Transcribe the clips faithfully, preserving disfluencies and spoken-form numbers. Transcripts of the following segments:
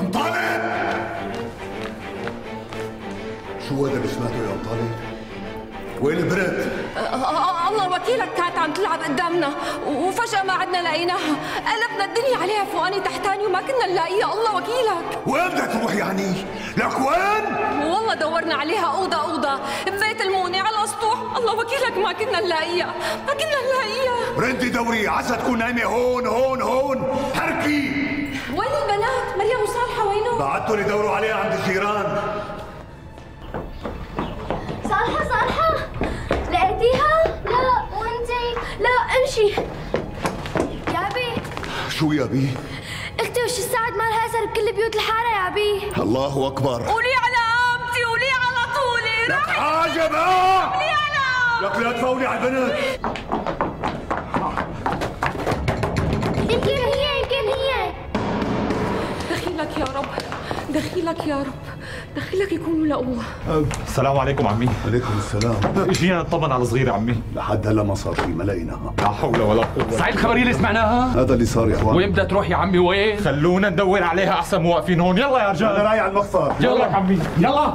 انطالب! شو هذا اللي سمعته يا انطالب؟ وين البنت؟ الله وكيلك كانت عم تلعب قدامنا وفجأة ما عدنا لقيناها، قلبنا الدنيا عليها فوقاني تحتاني وما كنا نلاقيها. الله وكيلك. وين بدك تروح يعني؟ لك وين؟ والله دورنا عليها أوضة أوضة ببيت المونة على السطوح. الله وكيلك ما كنا نلاقيها، ما كنا نلاقيها. رندي دوري، عسى تكون نايمة هون هون هون، حركي. وين البنات؟ مريم وصالحة وينهم؟ بعتوا لي دوروا عليها عند الجيران. صالحة صالحة لقيتيها؟ لا وانتي؟ لا امشي. يا بي شو يا بي؟ اختي وش السعد مالها اثر بكل بيوت الحارة يا بي. الله اكبر. قولي على قامتي، قولي على طولي. لك حاجة بقى. قولي على لك لا تفولي على البنت. يمكن هي يمكن هي. دخيلك يا رب، دخيلك يا رب، دخيلك يكونوا لقوها. السلام عليكم عمي. عليكم السلام. اجينا نطمن على الصغيرة عمي. لحد هلا ما صار شيء، ما لقيناها. لا حول ولا قوة. صحيح الخبرية اللي سمعناها؟ هذا اللي صار يا اخوان. وين بدها تروح يا عمي وين؟ خلونا ندور عليها احسن، واقفين هون. يلا يا رجال. انا رايح على المخفر. يلا عمي يلا.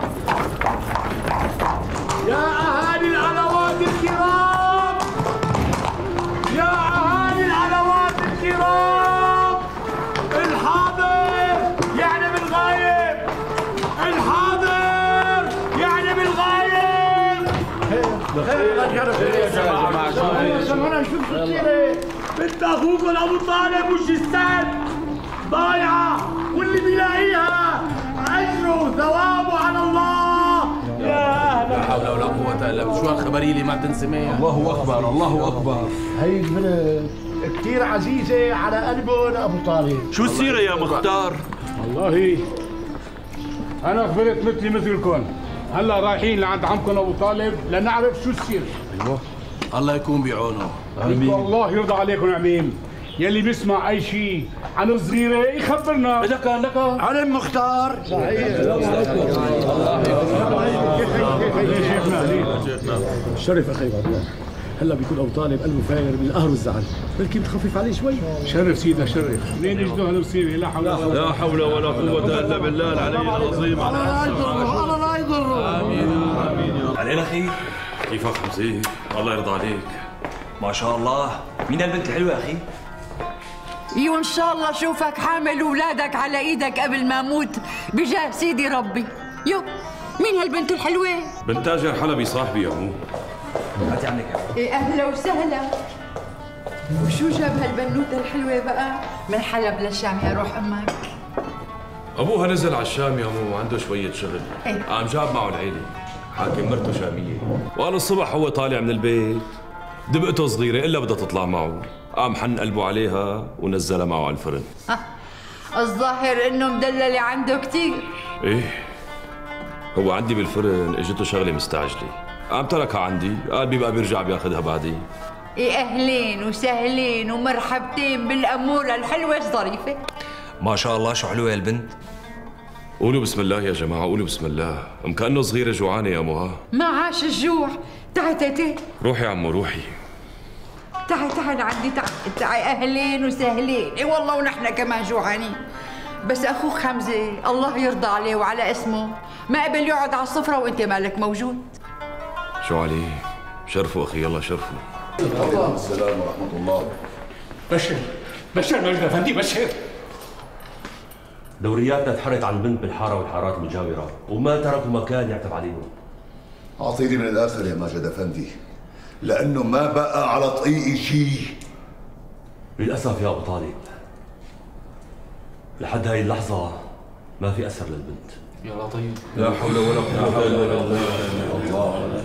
يا أهالي العلوات الكرام، يا أهالي العلوات الكرام، الحاضر يعني بالغايب، الحاضر يعني بالغايب. يا جماعة شو شوف السيرة، بنت أخوكم أبو طالب والجثات ضايعة، واللي بيلاقيها أجره ثوابه على الله. يا لا حول ولا قوة إلا بالله. شو هالخبرية اللي ما تنسمع؟ الله أكبر الله أكبر. هي البنت كثير عزيزة على قلبه أبو طالب. شو السيرة يا مختار؟ والله أنا خبرت مثلي مثلكم، هلا رايحين لعند عمكم أبو طالب لنعرف شو السيرة. أيوه الله يكون بعونه. آمين. والله يرضى عليكم عميم، يلي بيسمع أي شيء عن الصغيرة يخبرنا. لك لك على المختار. صحيح. شرف أخي عبد، هلا بيكون أبو طالب قلبه فاير من القهر والزعل، بلكي بتخفف عليه شوي. شرف سيدنا شرف. منين يجدوا هالمصيبة؟ لا حول ولا قوة. لا حول ولا قوة إلا بالله العلي العظيم. الله لا يضره، الله لا يضره. آمين آمين. علينا أخي، كيفك حمزي؟ الله يرضى عليك. ما شاء الله. مين هالبنت الحلوة يا أخي؟ ايوه ان شاء الله اشوفك حامل اولادك على ايدك قبل ما اموت بجاه سيدي ربي. يو مين هالبنت الحلوه؟ بنت تاجر حلبي صاحبي يا مو. هاتي عنك. ايه اهلا وسهلا. وشو جاب هالبنوته الحلوه بقى؟ من حلب للشام يا روح امك. ابوها نزل على الشام يا مو، عنده شوية شغل. إيه؟ قام جاب معه العيلة، حاكم مرته شامية. وقال الصبح هو طالع من البيت دبقته صغيرة إلا بدها تطلع معه، قام حن قلبه عليها ونزلها معه على الفرن. الظاهر انه مدللة عنده كثير. ايه هو عندي بالفرن اجته شغلة مستعجلة، قام تركها عندي، قال بيبقى بيرجع بياخذها بعدين. ايه اهلين وسهلين ومرحبتين بالامورة الحلوة الظريفة. ما شاء الله شو حلوة هالبنت. قولوا بسم الله يا جماعة، قولوا بسم الله، ام كأنه صغيرة جوعانة يا موها. ما عاش الجوع. تعي تعي روحي يا عمو روحي. تعي تعي لعندي تعي تعي. اهلين وسهلين. اي والله ونحن كمان جوعانين. بس اخوك حمزه الله يرضى عليه وعلى اسمه ما قبل يقعد على السفره وانت مالك موجود. شو عليه؟ شرفوا اخي يلا شرفوا. عليكم السلام ورحمة الله. بشر بشر مجد افندي بشر. دورياتنا تحرت عن البنت بالحاره والحارات المجاوره وما تركوا مكان يعتب عليهم. أعطيني من الآخر يا ماجد أفندي، لأنه ما بقى على طريقي شيء. للأسف يا أبو طالب، لحد هاي اللحظة ما في أثر للبنت. يا لطيف. لا حول ولا قوة إلا بالله.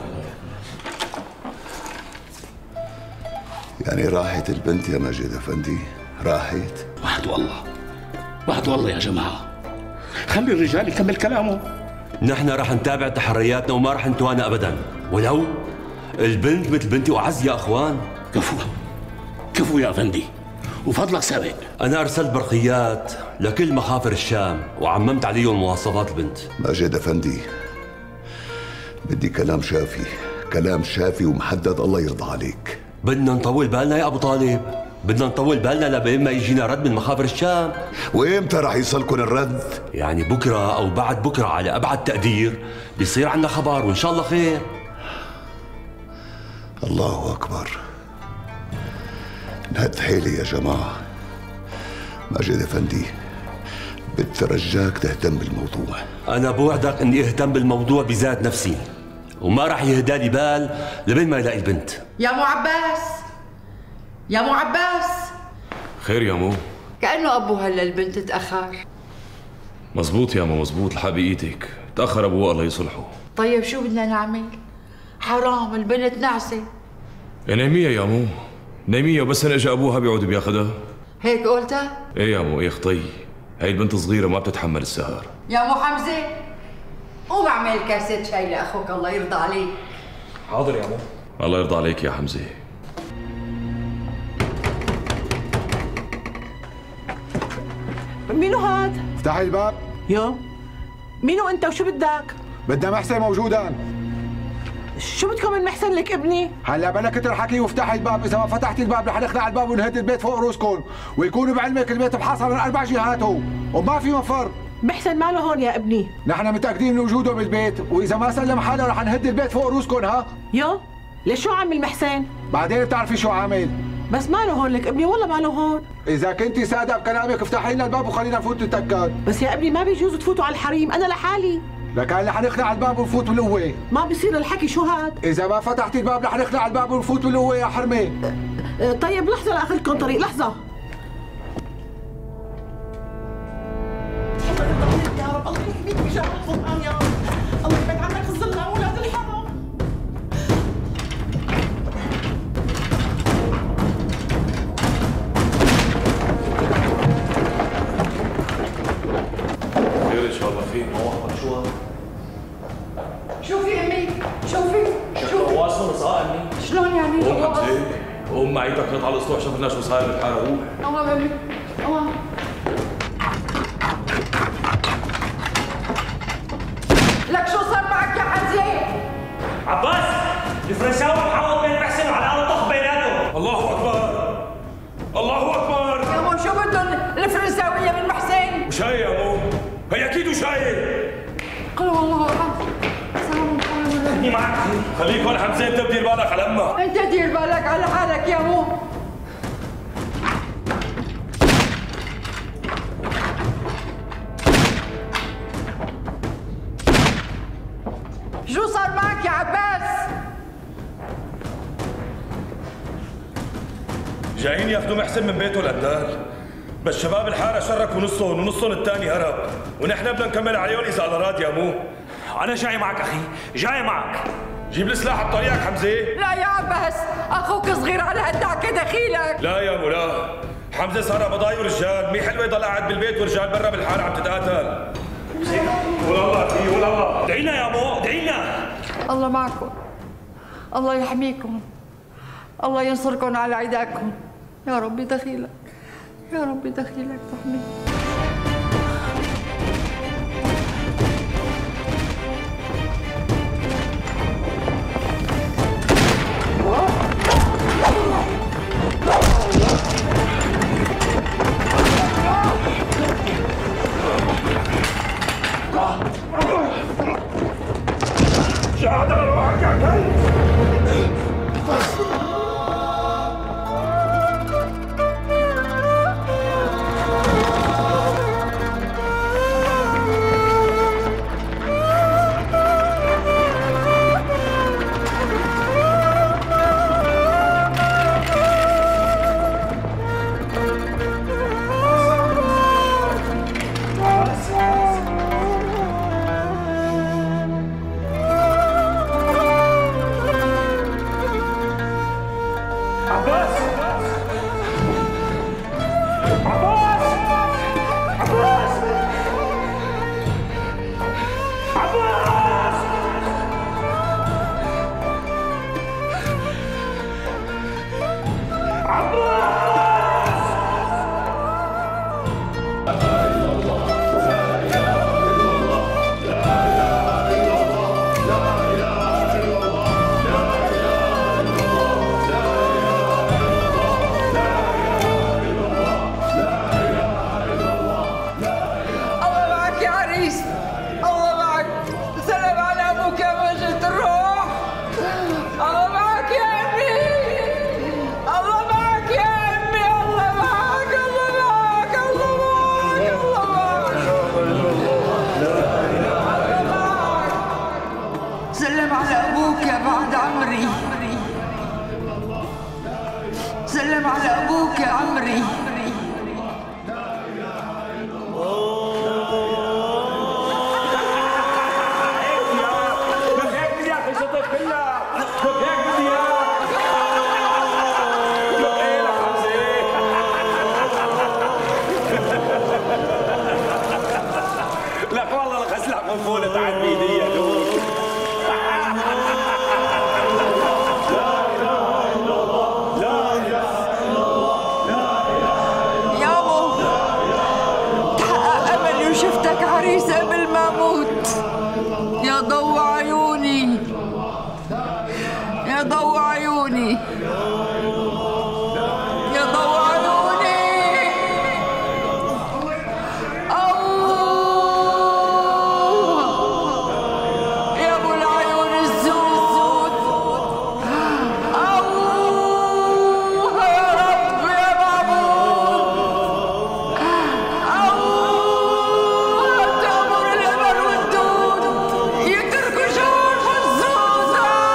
يعني راحت البنت يا ماجد أفندي؟ راحت؟ وحد والله وحد والله يا جماعة، خلي الرجال يكمل كلامه. نحن رح نتابع تحرياتنا وما رح نتوانى أبدا، ولو البنت مثل بنتي وأعز يا أخوان. كفو كفو يا أفندي، وفضلك سابق. أنا أرسلت برقيات لكل مخافر الشام وعممت عليهم مواصفات البنت. ماجد أفندي بدي كلام شافي، كلام شافي ومحدد الله يرضى عليك. بدنا نطول بالنا يا أبو طالب. بدنا نطول بالنا لبين ما يجينا رد من مخابر الشام. وإمتى رح يصلكن الرد؟ يعني بكرة أو بعد بكرة على أبعد تقدير بيصير عنا خبر وإن شاء الله خير. الله أكبر. نهد حيلي يا جماعة. ماجد أفندي بترجاك تهتم بالموضوع. أنا بوعدك إني أهتم بالموضوع بذات نفسي وما راح يهدالي بال لبين ما يلاقي البنت. يا مو عباس، يا مو عباس. خير يا مو؟ كأنه أبوها للبنت تأخر. مزبوط يا مو مزبوط، الحق بإيدك، تأخر أبوها الله يصلحه. طيب شو بدنا نعمل؟ حرام البنت نعسة. نايمية يا مو، نايمية وبس هن اجى أبوها بيقعد بياخدها. هيك قلتها؟ إيه يا مو، إيه خطي، هاي البنت صغيرة ما بتتحمل السهر. يا مو حمزة قوم اعمل كاسة شاي لأخوك الله يرضى عليه. حاضر يا مو. الله يرضى عليك يا حمزة. مينو هاد؟ افتحي الباب. يو مينو انت وشو بدك؟ بدنا محسن موجودان. شو بدكم من محسن لك ابني؟ هلا بلا كتر حكي وافتحي الباب، اذا ما فتحتي الباب رح نخلع الباب ونهد البيت فوق رؤوسكم، ويكونوا بعلمك البيت محاصر من اربع جهاته وما في مفر. محسن ماله هون يا ابني؟ نحن متاكدين من وجوده بالبيت، واذا ما سلم حاله رح نهد البيت فوق رؤوسكم. ها؟ يو ليش شو عامل محسن؟ بعدين بتعرفي شو عامل. بس ماله هون لك ابني، والله ماله هون. اذا كنتي صادقه بكلامك افتحي لنا الباب وخلينا نفوت نتاكد. بس يا ابني ما بيجوز تفوتوا على الحريم، انا لحالي. لكان رح نخلع الباب ونفوت بالقوه. ما بيصير الحكي، شو هاد؟ اذا ما فتحتي الباب رح نخلع الباب ونفوت بالقوه يا حرمه. أه طيب لحظه لاخذ لكم طريق، لحظه. يا رب الله يحميك بجاه القران يا رب، الله يبعد عنك الظلم اولاد الحرام. خير ان شاء الله. في موافق شو هذا؟ شوفي امي شوفي شوفي واصل صار امي. شلون يعني؟ قوم حمزة، قوم معي تكنت على الاسطوح، شوف لنا شو صاير بالحاره. روح. الله امي الله. لك شو صار معك يا حمزه؟ عباس الفرنساوي محاول بين محسن وعلى الاقل طخ بيناتهم. الله اكبر الله اكبر. يا مو شو بدهم الفرنساويه من محسن؟ وشاي يا مو، هي اكيد وشاي. قل والله احد. سلام عليكم. خليني معك. خليك هون حمزه، انت بدير بالك على امك. انت دير بالك على حالك يا مو. شو صار معك يا عباس؟ جايين ياخذوا محسن من بيته القتال، بس شباب الحاره شركوا نصهم ونصهم الثاني هرب، ونحن بدنا نكمل عليهم اذا الله راد يا مو. انا جاي معك اخي، جاي معك. جيب السلاح بطريقك حمزه. لا يا عباس، اخوك صغير على هالدعكه دخيلك. لا يا مو لا، حمزه صار بضايع ورجال، مي حلوه يضل قاعد بالبيت ورجال برا بالحاره عم تتقاتل. والله اخي والله. ادعي لنا يا مو، ادعي لنا. الله معكم، الله يحميكم، الله ينصركم على عداكم. يا ربي دخيلك، يا ربي دخيلك تحميك. عريس. الله معك. سلام على ابوك يا مجد الروح. الله معك يا عمي. الله معك يا عمي. الله معك. الله معك. الله معك. الله معك. سلم على ابوك يا بعد عمري. سلم على ابوك يا عمري. لك والله لك اسلح من فولة عن بيدي يا دوب. يابو تحقق املي وشفتك عريس قبل ما اموت. يا ضو عيوني يا ضو عيوني يا ضو عيوني. يا ابو العيون الزود. اوه يا رب يا معبود. اوه تأمر الامل والدود يتركوا جوف الزود.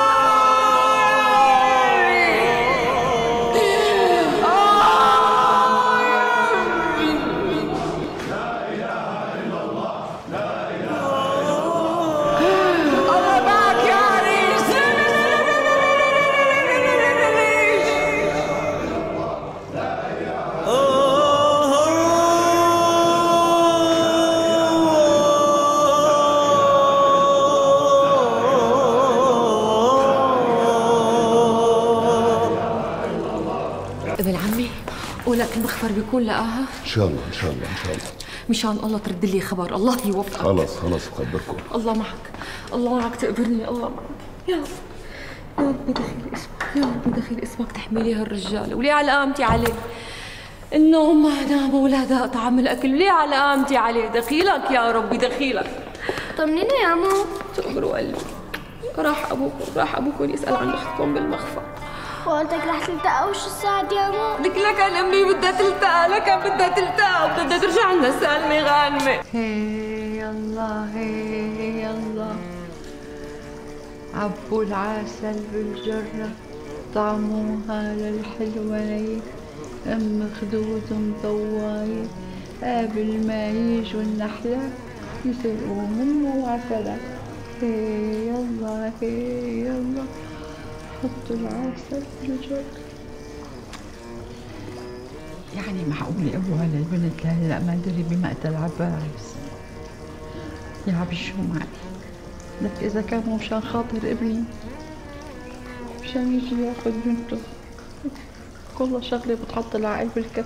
الله معك يا عريس. ابن عمي ولك المخفر بيكون لقاها؟ ان شاء الله ان شاء الله ان شاء الله. مشان الله ترد لي خبر. الله يوفقك. خلص خلص بخبركم. الله معك. الله معك تقبرني. الله معك يا رب. يا رب دخيل اسمك. يا رب دخيل اسمك تحملي هالرجال ولي على قامتي عليه. النوم ما نام ولا طعم الاكل ولي على قامتي عليه. دخيلك يا ربي دخيلك. طمنيني يا مو. تقبروا قلبي. راح ابوكم راح ابوكم يسال عن اختكم بالمخفى. وقتك رح تلتقى وش الساعة يا مو؟ لك لك امي بدها تلتقى. لك بدها تلتقى وبدها ترجع لنا سالمه غانمه. هي يلا هي يلا عبوا العسل بالجرة طعموها للحلوين. ام خدود مضواية قبل ما يجوا النحلة يسرقوا منه عسلة. هي يلا هي يلا حطوا العسل بالجرة. يعني معقول ابوها للبنت لهلا ما دري بمقتل عباس؟ يا عبي شو معي؟ لك اذا كان مو مشان خاطر ابني مشان يجي ياخذ بنته كلها شغله بتحط العقل بالكف.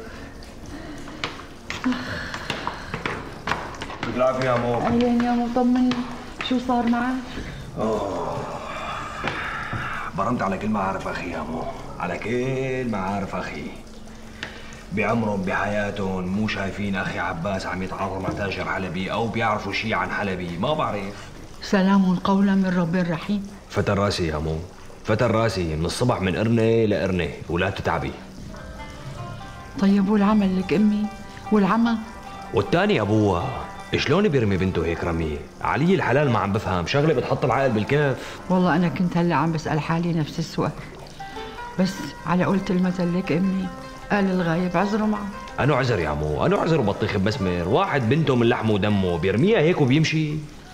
يعطيك العافية يا مو. اهلين يا مو. طمني شو صار معك؟ اوه برمت على كل معارف اخي يا مو، على كل معارف اخي. بعمرهم بحياتهم مو شايفين اخي عباس عم يتعاطى مع تاجر حلبي او بيعرفوا شيء عن حلبي، ما بعرف. سلام قولا من رب رحيم. فتى راسي يا مو، فتى راسي من الصبح من قرنه لقرنه ولا تتعبي. طيب والعمل لك امي والعمى؟ والتاني ابوها شلون بيرمي بنته هيك رميه؟ علي الحلال ما عم بفهم، شغله بتحط العقل بالكيف. والله انا كنت هلا عم بسال حالي نفس السؤال، بس على قولة المثل لك امي قال الغايب عذره معه. انو عذر يا عمو، انو عذر وبطيخ بمسمر، واحد بنته من لحمه ودمه بيرميها هيك وبيمشي.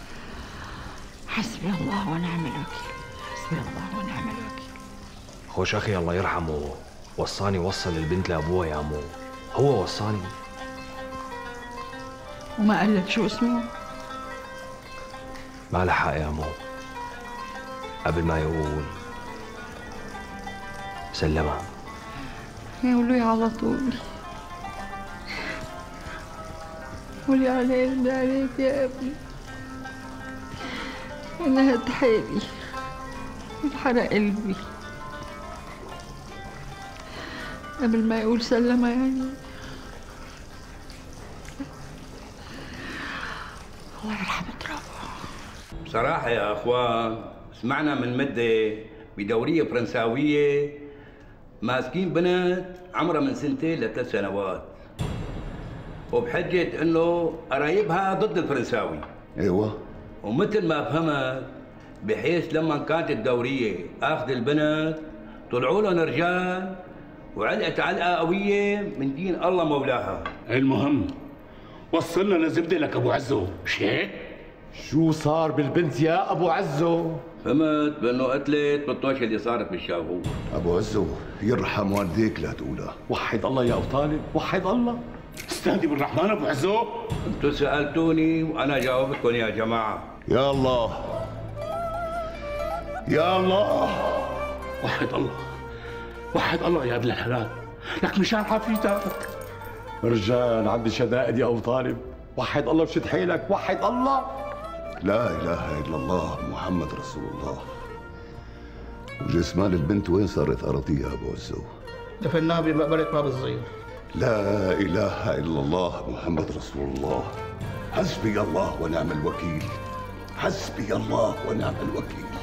حسبي الله ونعم الوكيل، حسبي الله ونعم الوكيل. خوش اخي الله يرحمه وصاني وصل البنت لابوها يا عمو، هو وصاني. وما قال لك شو اسمه؟ ما له حق يا عمو، قبل ما يقول سلمها. يا ولي على طول، ولي على قلبي عليك يا ابني. انا هد حالي انحرق قلبي قبل ما يقول سلمها. يعني الله يرحم ترابه. بصراحة يا أخوان سمعنا من مدة بدورية فرنساوية ماسكين بنت عمرها من سنتين لثلاث سنوات وبحجة إنه قرايبها ضد الفرنساوي. ايوه. ومثل ما فهمت بحيث لما كانت الدورية اخذ البنت طلعوا لهم رجال وعلقت علقة قوية من دين الله مولاها. المهم وصلنا لزبدة لك ابو عزو، مش هيك؟ شو صار بالبنت يا ابو عزو؟ فهمت بانه قتلت بالطوشه اللي صارت بالشاغور. ابو عزو يرحم والديك لا تقولها. وحد الله يا ابو طالب، وحد الله. استهدي بالرحمن ابو عزو. انتوا سالتوني وانا جاوبتكم يا جماعه. يا الله يا الله. وحد الله وحد الله يا ابن الحلال، لك مشان عافيتك. رجال عندي شدائد يا ابو طالب، وحد الله بشد حيلك، وحد الله. لا اله الا الله محمد رسول الله. وجسمان البنت وين صارت ارضيه ابو عزو؟ دفناها بمقبره باب الصغير. لا اله الا الله محمد رسول الله. حسبي الله ونعم الوكيل. حسبي الله ونعم الوكيل.